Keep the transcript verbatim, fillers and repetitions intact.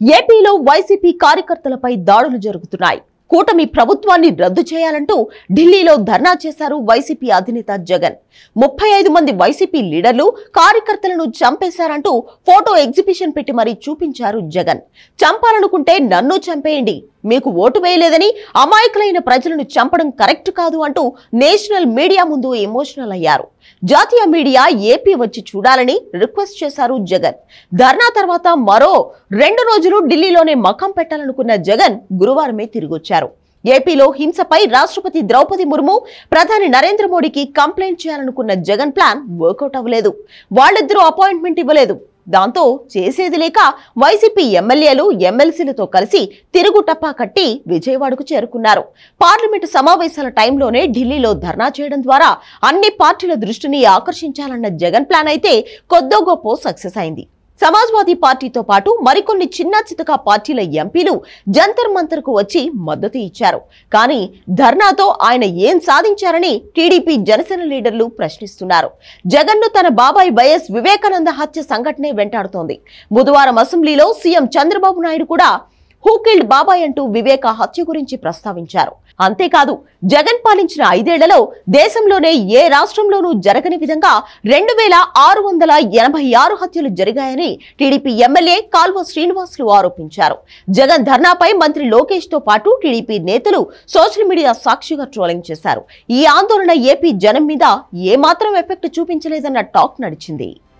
ఏపీలో వైసీపీ కార్యకర్తలపై దాడులు జరుగుతున్నాయి. కూటమి ప్రభుత్వాన్ని రద్దు చేయాలంటూ ఢిల్లీలో ధర్నా చేశారు వైసీపీ అధినేత జగన్. ముప్పై ఐదు మంది వైసీపీ లీడర్లు కార్యకర్తలను చంపేశారంటూ ఫోటో ఎగ్జిబిషన్ పెట్టి మరీ చూపించారు జగన్. చంపాలనుకుంటే నన్ను చంపేయండి, మీకు ఓటు వేయలేదని అమాయకులైన ప్రజలను చంపడం కరెక్ట్ కాదు అంటూ నేషనల్ మీడియా ముందు ఎమోషనల్ అయ్యారు. జాతీయ మీడియా ఏపీ వచ్చి చూడాలని రిక్వెస్ట్ చేశారు జగన్. ధర్నా తర్వాత మరో రెండు రోజులు ఢిల్లీలోనే మకాం పెట్టాలనుకున్న జగన్ గురువారమే తిరిగొచ్చారు. ఏపీలో హింసపై రాష్ట్రపతి ద్రౌపది ముర్ము, ప్రధాని నరేంద్ర మోడీకి కంప్లైంట్ చేయాలనుకున్న జగన్ ప్లాన్ వర్కౌట్ అవ్వలేదు. వాళ్ళిద్దరూ అపాయింట్మెంట్ ఇవ్వలేదు. దాంతో చేసేది లేక వైసీపీ ఎమ్మెల్యేలు ఎమ్మెల్సీలతో కలిసి తిరుగు టప్పా కట్టి విజయవాడకు చేరుకున్నారు. పార్లమెంటు సమావేశాల టైంలోనే ఢిల్లీలో ధర్నా చేయడం ద్వారా అన్ని పార్టీల దృష్టిని ఆకర్షించాలన్న జగన్ ప్లాన్ అయితే కొద్దో గొప్ప సక్సెస్ అయింది. సమాజ్వాదీ పార్టీతో పాటు మరికొన్ని చిన్న చితక పార్టీల ఎంపీలు జంతర్ మంతర్ కు వచ్చి మద్దతు ఇచ్చారు. కానీ ధర్నాతో ఆయన ఏం సాధించారని టీడీపీ జనసేన లీడర్లు ప్రశ్నిస్తున్నారు. జగన్ ను తన బాబాయ్ వైఎస్ వివేకానంద హత్య సంఘటనే వెంటాడుతోంది. బుధవారం అసెంబ్లీలో సీఎం చంద్రబాబు నాయుడు కూడా హూ కిల్డ్ బాబాయ్ అంటూ వివేక హత్య గురించి ప్రస్తావించారు. అంతేకాదు, జగన్ పాలించిన ఐదేళ్లలో దేశంలోనే ఏ రాష్ట్రంలోనూ జరగని విధంగా రెండు వేల ఆరు వందల ఎనభై ఆరు హత్యలు జరిగాయని టీడీపీ ఎమ్మెల్యే కాల్వ శ్రీనివాసులు ఆరోపించారు. జగన్ ధర్నాపై మంత్రి లోకేష్ తో పాటు టీడీపీ నేతలు సోషల్ మీడియా సాక్షిగా ట్రోలింగ్ చేశారు. ఈ ఆందోళన ఏపీ జనం మీద ఏమాత్రం ఎఫెక్ట్ చూపించలేదన్న టాక్ నడిచింది.